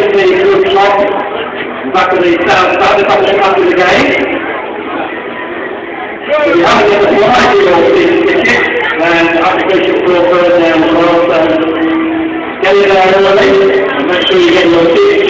the group shop back of the south side, the back of the game. So you haven't got the flight to your season ticket, and application for further down as well, so get in there early and make sure you get your ticket.